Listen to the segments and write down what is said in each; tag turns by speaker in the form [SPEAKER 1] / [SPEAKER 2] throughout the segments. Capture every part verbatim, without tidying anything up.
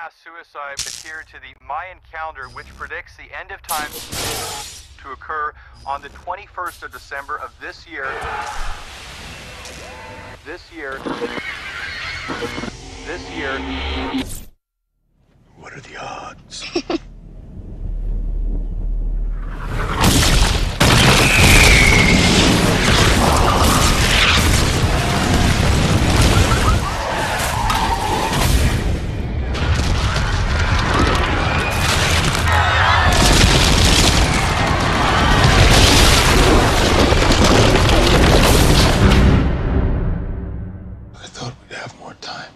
[SPEAKER 1] mass suicide adhere to the Mayan calendar, which predicts the end of time to occur on the twenty-first of December of this year. This year. This year.
[SPEAKER 2] What are the odds? I thought we'd have more time.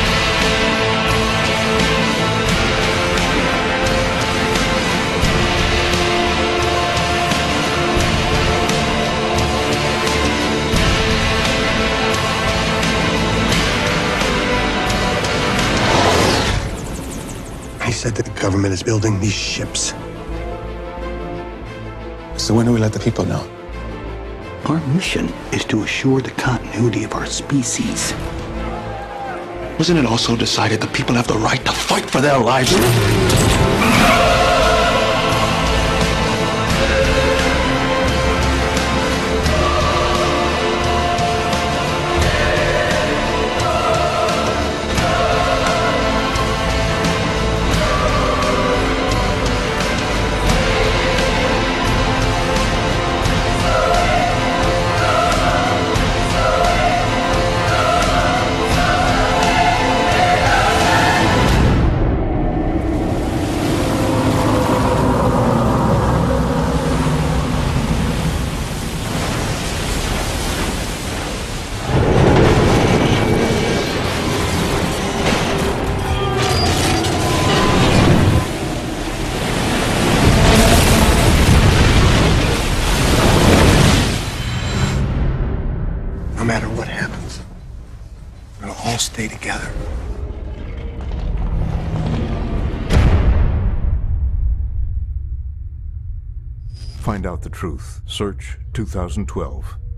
[SPEAKER 2] He said that the government is building these ships. So when do we let the people know?
[SPEAKER 3] Our mission is to assure the continuity of our species. Wasn't it also decided the people have the right to fight for their lives? No matter what happens, we'll all stay together.
[SPEAKER 4] Find out the truth. Search two thousand twelve.